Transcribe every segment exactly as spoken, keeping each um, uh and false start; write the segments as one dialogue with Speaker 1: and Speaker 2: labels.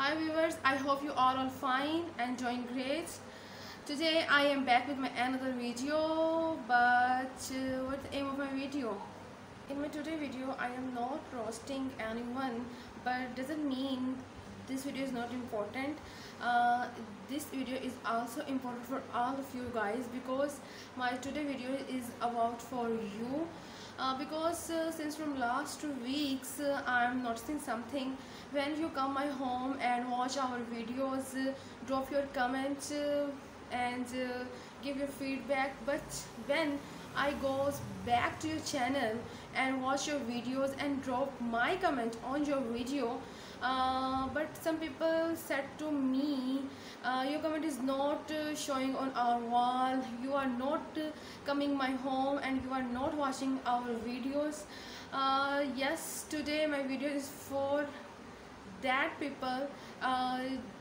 Speaker 1: Hi viewers, I hope you are all fine and doing great. Today I am back with my another video, but uh, what's the aim of my video? In my today video I am not roasting anyone, but doesn't mean this video is not important. Uh, this video is also important for all of you guys because my today video is about for you. Uh, because uh, since from last two weeks uh, I'm noticing something. When you come my home and watch our videos, uh, drop your comments uh, and uh, give your feedback, but when I goes back to your channel and watch your videos and drop my comment on your video, uh, but some people said to me, uh, your comment is not uh, showing on our wall, you are not uh, coming my home and you are not watching our videos. Uh, yes, today my video is for that people uh,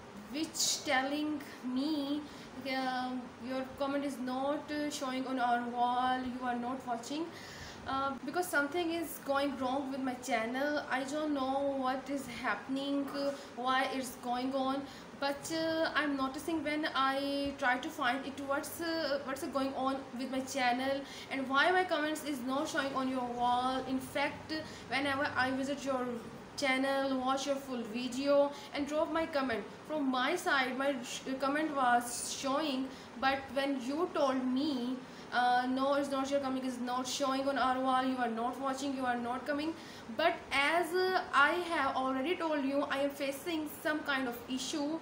Speaker 1: which telling me uh, your comment is not uh, showing on our wall, you are not watching, uh, because something is going wrong with my channel. I don't know what is happening, uh, why it's going on, but uh, I'm noticing when I try to find it what's uh, what's going on with my channel and why my comments is not showing on your wall. In fact, whenever I visit your channel, watch your full video and drop my comment, from my side my comment was showing, but when you told me uh, no, it's not your comment is not showing on our wall, you are not watching, you are not coming, but as uh, I have already told you, I am facing some kind of issue,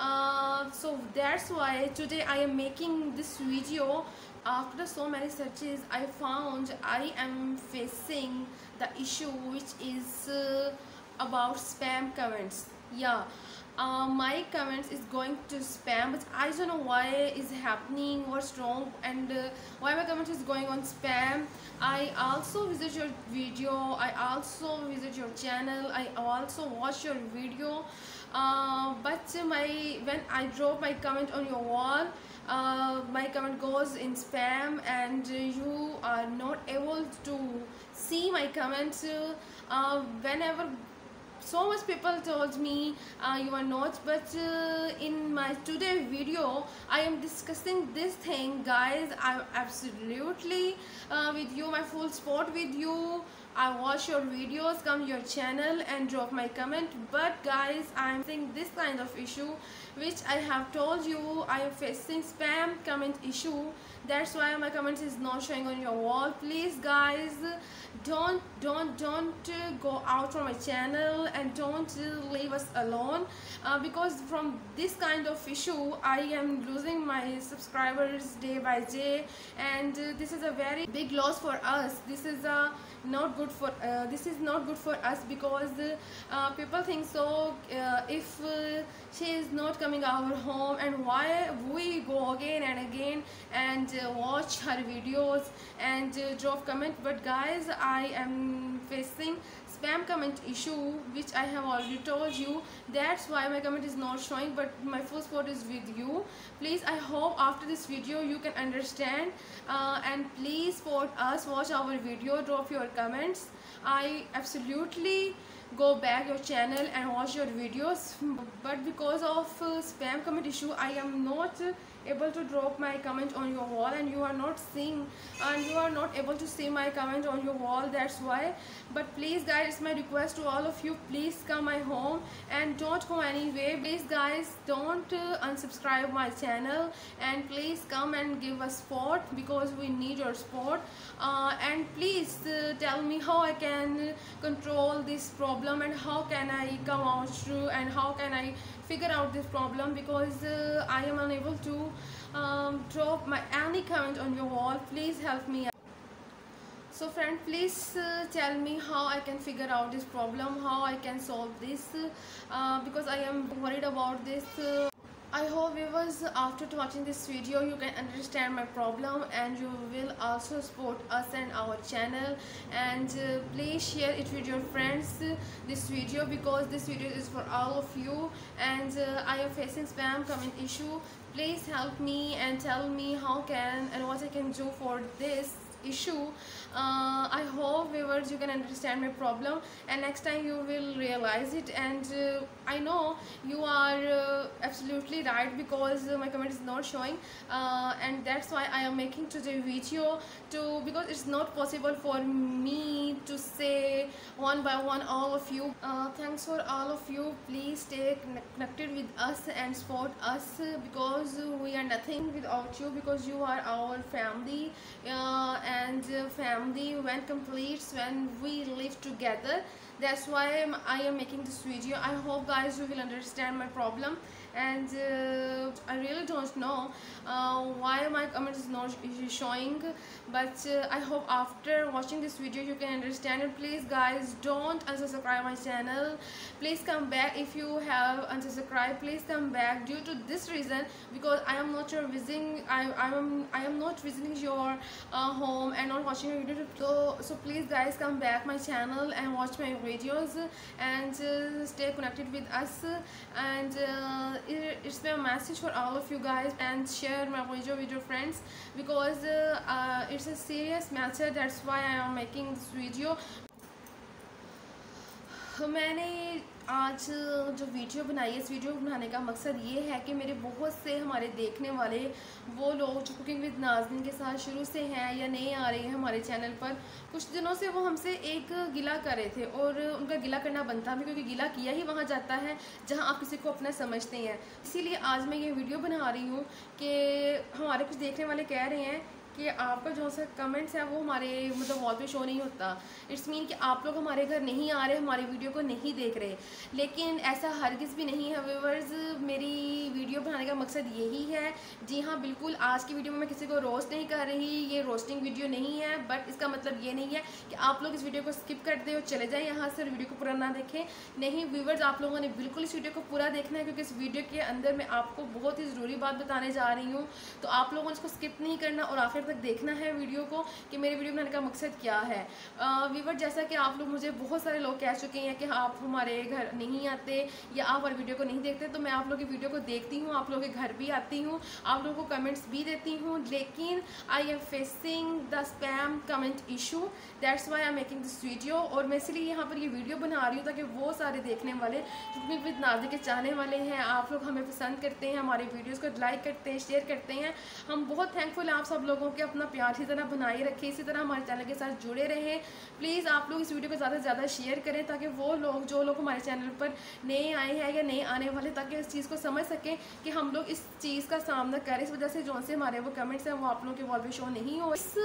Speaker 1: uh, so that's why today I am making this video. After so many searches I found I am facing the issue which is uh, about spam comments. Yeah, uh, my comments is going to spam, but I don't know why is happening, what's wrong, and uh, why my comment is going on spam. I also visit your video, I also visit your channel, I also watch your video, uh, but my when I drop my comment on your wall, uh, my comment goes in spam and you are not able to see my comments. Uh, whenever so much people told me uh, you are not, but uh, in my today video I am discussing this thing, guys. I'm absolutely uh, with you, my full support with you. I watch your videos, come your channel and drop my comment, but guys, I'm facing this kind of issue which I have told you. I am facing spam comment issue, that's why my comment is not showing on your wall. Please guys, don't don't don't uh, go out from my channel and don't uh, leave us alone, uh, because from this kind of issue I am losing my subscribers day by day, and uh, this is a very big loss for us. This is a not good for uh, this is not good for us, because uh, people think so, uh, if uh, she is not coming our home and why we go again and again and uh, watch her videos and uh, drop comment. But guys, I am facing spam comment issue which I have already told you, that's why my comment is not showing, but my full support is with you. Please, I hope after this video you can understand, uh, and please support us, watch our video, drop your comments. I absolutely go back your channel and watch your videos, but because of uh, spam comment issue I am not uh, able to drop my comment on your wall, and you are not seeing and you are not able to see my comment on your wall, that's why. But please guys, it's my request to all of you, please come my home and don't go anywhere. Please guys, don't uh, unsubscribe my channel and please come and give us support, because we need your support, uh, and please uh, tell me how I can control this problem and how can I come out through and how can I figure out this problem, because uh, I am unable to um, drop my any comment on your wall. Please help me. So friend, please uh, tell me how I can figure out this problem, how I can solve this, uh, because I am worried about this. Uh, I hope viewers, after watching this video you can understand my problem and you will also support us and our channel, and uh, please share it with your friends, uh, this video, because this video is for all of you, and uh, I am facing spam comment issue. Please help me and tell me how can and what I can do for this issue. uh, I hope viewers you can understand my problem, and next time you will realize it. And uh, I know you are uh, absolutely right, because uh, my comment is not showing, uh, and that's why I am making today video to, because it's not possible for me to say one by one all of you. Uh, thanks for all of you. Please stay connected with us and support us, uh, because we are nothing without you, because you are our family, uh, and uh, family when completes when we live together. That's why I'm, I am making this video. I hope guys you will understand my problem, and uh, I really don't know uh, why my comment is not showing, but uh, I hope after watching this video you can understand it. Please guys, don't unsubscribe my channel. Please come back. If you have unsubscribed, please come back due to this reason, because I am not your visiting I, I am I am not visiting your uh, home and not watching your video. So, so please guys, come back my channel and watch my videos, and uh, stay connected with us. And uh, it, it's my message for all of you guys, and share my video with your friends, because uh, uh, it's a serious matter. That's why I am making this video. मैंने आज जो video बनाई है, इस video बनाने का मकसद ये है कि मेरे बहुत से हमारे देखने वाले वो लोग जो कुकिंग विद नाज़नीन के साथ शुरू से हैं या नए आ रहे हैं हमारे चैनल पर, कुछ दिनों से वो हमसे एक गिला कर रहे थे, और उनका गिला करना बनता भी, क्योंकि गिला किया ही वहाँ जाता है जहाँ आप किसी को अपना समझते हैं। इसीलिए आज मैं ये वीडियो बना रही हूँ कि हमारे कुछ देखने वाले कह रहे हैं कि आपका जो सा कमेंट्स है वो हमारे मतलब वॉल पे शो नहीं होता। इट्स मीन कि आप लोग हमारे घर नहीं आ रहे, हमारी वीडियो को नहीं देख रहे, लेकिन ऐसा हरगिज़ भी नहीं है व्यूअर्स। मेरी वीडियो बनाने का मकसद यही है। जी हाँ, बिल्कुल, आज की वीडियो में मैं किसी को रोस्ट नहीं कर रही, ये रोस्टिंग वीडियो नहीं है, बट इसका मतलब ये नहीं है कि आप लोग इस वीडियो को स्किप कर दें और चले जाएँ यहाँ से, वीडियो को पूरा ना देखें। नहीं व्यूअर्स, आप लोगों ने बिल्कुल इस वीडियो को पूरा देखना है, क्योंकि इस वीडियो के अंदर मैं आपको बहुत ही ज़रूरी बात बताने जा रही हूँ। तो आप लोगों ने इसको स्किप नहीं करना और आखिर तक देखना है वीडियो को कि मेरी वीडियो बनाने का मकसद क्या है। व्यूअर, जैसा कि आप लोग, मुझे बहुत सारे लोग कह चुके हैं कि आप हमारे घर नहीं आते या आप हमारी वीडियो को नहीं देखते, तो मैं आप लोगों की वीडियो को देखती हूँ, आप लोगों के घर भी आती हूँ, आप लोगों को कमेंट्स भी देती हूँ, लेकिन I am facing the spam comment issue. That's why I am making this video. और मैं इसलिए यहाँ पर ये वीडियो बना रही हूँ ताकि वो सारे देखने वाले जो विद नाज़नीन के चाहने वाले हैं, आप लोग हमें पसंद करते हैं, हमारे वीडियोज़ को लाइक करते हैं, शेयर करते हैं, हम बहुत थैंकफुल हैं आप सब लोगों के। अपना प्यार इसी तरह बनाए रखें, इसी तरह हमारे चैनल के साथ जुड़े रहें। प्लीज़ आप लोग इस वीडियो को ज़्यादा से ज़्यादा शेयर करें, ताकि वो लोग जो लोग हमारे चैनल पर नए आए हैं या नए आने वाले, ताकि इस चीज़ को समझ सकें कि हम लोग इस चीज़ का सामना करें। इस वजह से जो से हमारे वो कमेंट्स हैं वो आप लोगों के वॉल पे शो नहीं हो। इस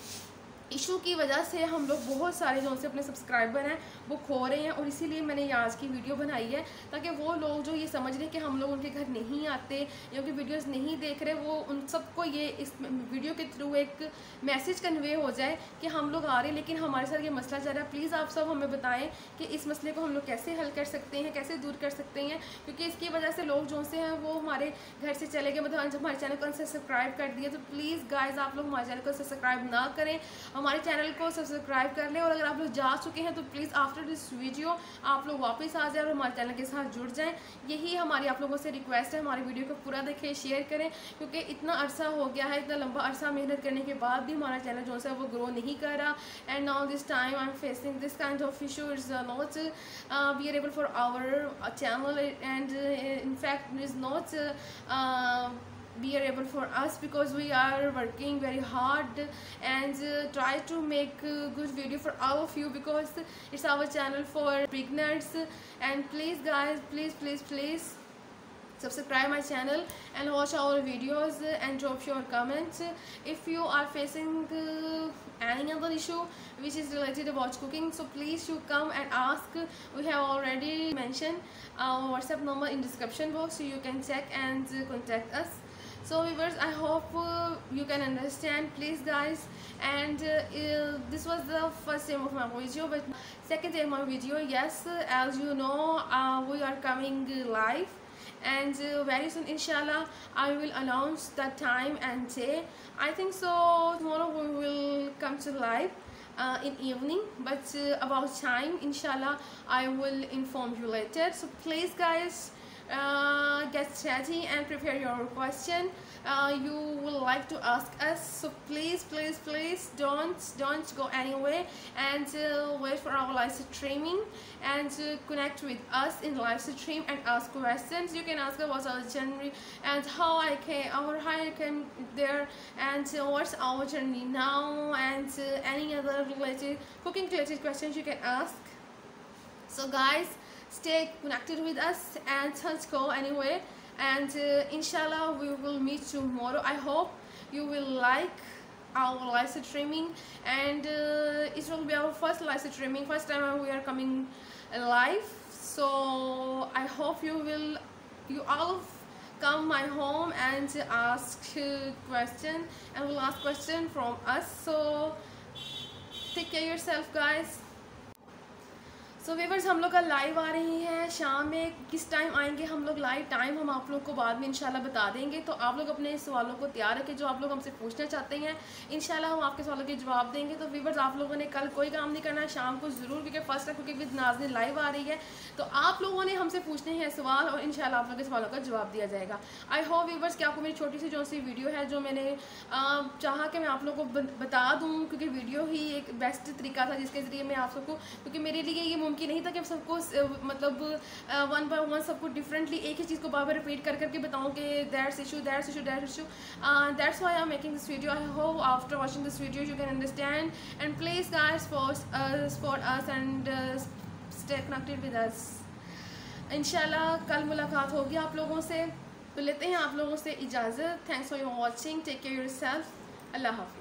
Speaker 1: इशू की वजह से हम लोग बहुत सारे जो से अपने सब्सक्राइबर हैं वो खो रहे हैं, और इसीलिए मैंने ये आज की वीडियो बनाई है, ताकि वो लोग जो ये समझ रहे हैं कि हम लोग उनके घर नहीं आते या उनकी वीडियोस नहीं देख रहे, वो उन सबको ये इस वीडियो के थ्रू एक मैसेज कन्वे हो जाए कि हम लोग आ रहे हैं, लेकिन हमारे साथ ये मसला चल रहा है। प्लीज़ आप सब हमें बताएं कि इस मसले को हम लोग कैसे हल कर सकते हैं, कैसे दूर कर सकते हैं, क्योंकि इसकी वजह से लोग जो से हैं वो हमारे घर से चले गए, मतलब जब हमारे चैनल को सब्सक्राइब कर दिया। तो प्लीज़ गाइज, आप लोग हमारे चैनल को सब्सक्राइब ना करें, हमारे चैनल को सब्सक्राइब कर लें, और अगर आप लोग जा चुके हैं तो प्लीज़ आफ्टर दिस वीडियो आप लोग वापस आ जाए और हमारे चैनल के साथ जुड़ जाएं। यही हमारी आप लोगों से रिक्वेस्ट है। हमारी वीडियो को पूरा देखें, शेयर करें, क्योंकि इतना अरसा हो गया है, इतना लंबा अरसा मेहनत करने के बाद भी हमारा चैनल जो है वो ग्रो नहीं कर रहा। And now this time I am facing this kind of issue, it's not be able for our channel, and in fact is not bearable for us, because we are working very hard and uh, try to make uh, good video for all of you, because it's our channel for beginners. And please guys, please please please subscribe my channel and watch our videos and drop your comments. If you are facing uh, any other issue which is related about cooking, so please you come and ask. We have already mentioned our WhatsApp number in description box, so you can check and uh, contact us. So viewers, I hope uh, you can understand, please guys. And uh, uh, this was the first time of my video, but second time of my video, yes, uh, as you know, uh, we are coming live, and uh, very soon inshallah I will announce the time and day. I think so tomorrow we will come to live uh, in evening, but uh, about time inshallah I will inform you later. So please guys, Uh, get ready and prepare your question. uh, you would like to ask us. So please please please don't don't go anywhere, and uh, wait for our live streaming, and uh, connect with us in live stream and ask questions. You can ask about our journey and how I came, our how I came there, and uh, what's our journey now, and uh, any other related cooking related questions you can ask. So guys, stay connected with us and don't go anywhere, and uh, inshallah we will meet tomorrow. I hope you will like our live streaming, and uh, it will be our first live streaming, first time we are coming live. So I hope you will, you all come my home and ask uh, question, and will ask question from us. So take care yourself guys. So viewers, हम लोग का live आ रही हैं शाम में, किस time आएंगे हम लोग लाइव, टाइम हम आप लोग को बाद में इंशाल्लाह बता देंगे। तो आप लोग अपने सवालों को तैयार रखें जो आप लोग हमसे पूछना चाहते हैं, इंशाल्लाह हम आपके सवालों के जवाब देंगे। तो व्यूअर्स, आप लोगों ने कल कोई काम नहीं करना है, शाम को ज़रूर, क्योंकि फर्स्ट है क्योंकि विद नाज़नीन लाइव आ रही है, तो आप लोगों ने हमसे पूछने हैं सवाल और इंशाल्लाह आप लोगों के सवालों का जवाब दिया जाएगा। आई होप व्यूअर्स कि आपको मेरी छोटी सी जो सी वीडियो है, जो मैंने चाहा कि मैं आप लोगों को बता दूँ, क्योंकि वीडियो ही एक बेस्ट तरीका था जिसके ज़रिए मैं आप सबको, क्योंकि मेरे लिए ये मुमकिन नहीं था कि सबको मतलब वन बाय वन सबको डिफरेंटली एक ही चीज़ को बार बार रिपीट कर करके बताऊँ कि that's issue that's issue that's issue that's why I am making this video. I hope after watching this video you can understand, and please guys support us and stay connected with us. इंशाल्लाह कल मुलाकात होगी आप लोगों से, तो लेते हैं आप लोगों से इजाज़त। Thanks for your watching, take care yourself, अल्लाह हाफ़िज़।